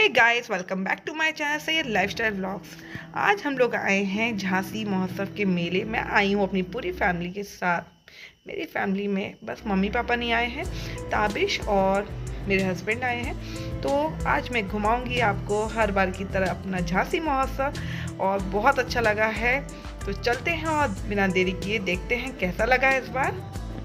Hey guys, welcome back to my channel Syed lifestyle vlogs. आज हम लोग आए हैं झांसी महोत्सव के मेले में। आई हूँ अपनी पूरी फैमिली के साथ। मेरी फैमिली में बस मम्मी पापा नहीं आए हैं, ताबिश और मेरे हस्बैंड आए हैं। तो आज मैं घुमाऊंगी आपको हर बार की तरह अपना झांसी महोत्सव, और बहुत अच्छा लगा है। तो चलते हैं और बिना देरी किए देखते हैं कैसा लगा इस बार।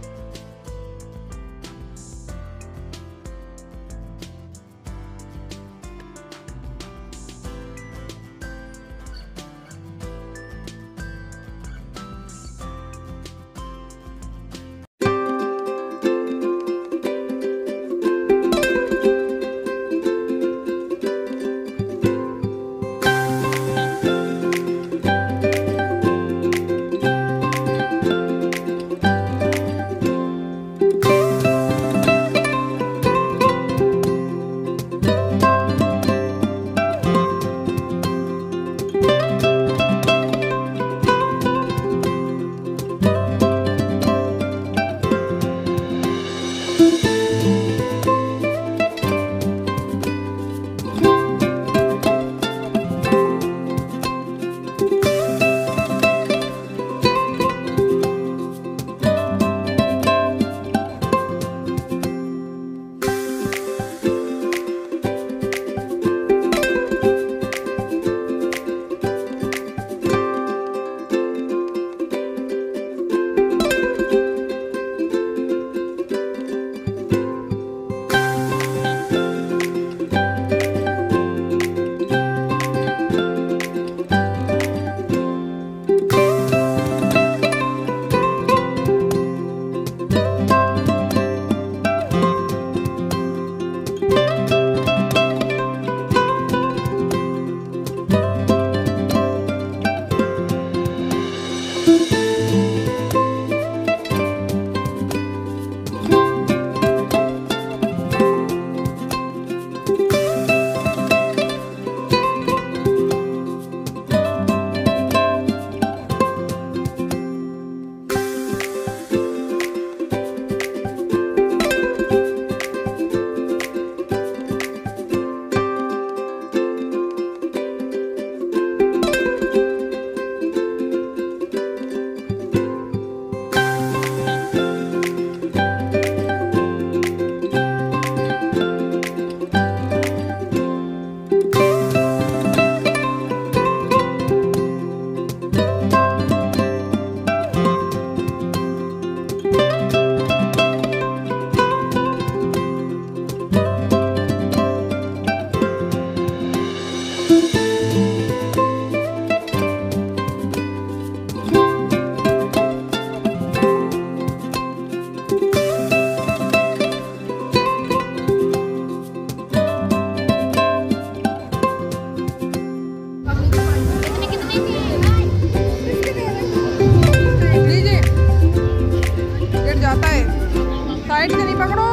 साइड से नहीं पकड़ो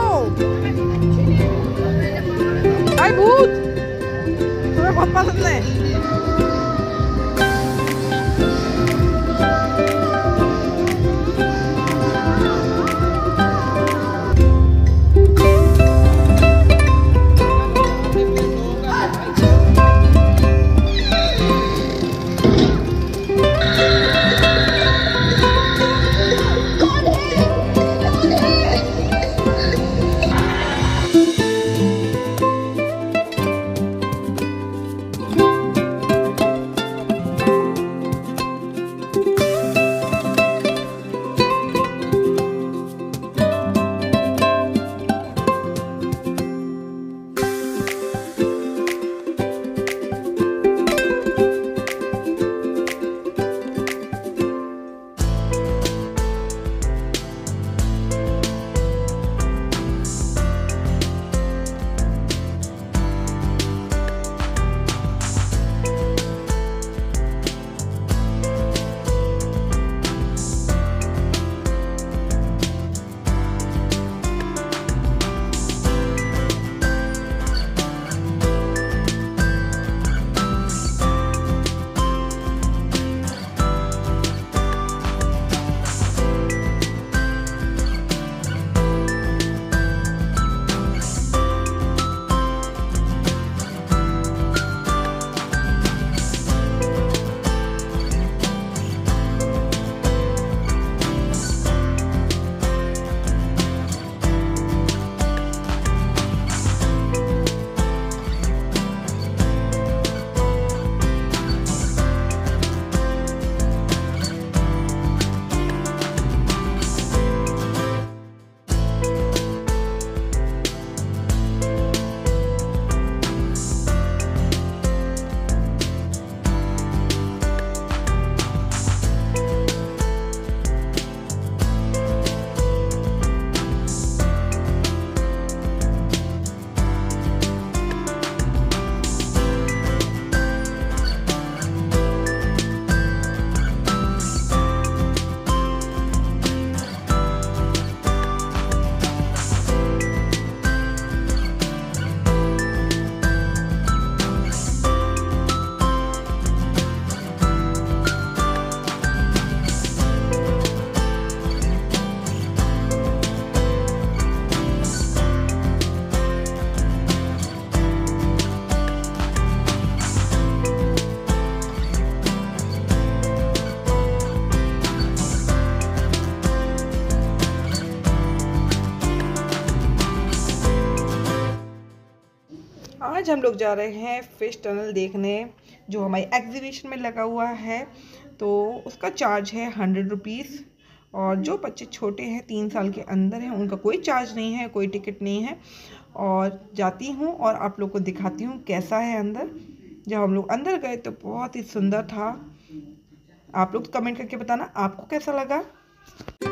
भाई, भूत तुम्हें बहुत पसंद है। आज हम लोग जा रहे हैं फिश टनल देखने, जो हमारी एग्जीबिशन में लगा हुआ है। तो उसका चार्ज है 100 रुपीज़, और जो बच्चे छोटे हैं 3 साल के अंदर हैं उनका कोई चार्ज नहीं है, कोई टिकट नहीं है। और जाती हूँ और आप लोग को दिखाती हूँ कैसा है अंदर। जब हम लोग अंदर गए तो बहुत ही सुंदर था। आप लोग कमेंट करके बताना आपको कैसा लगा।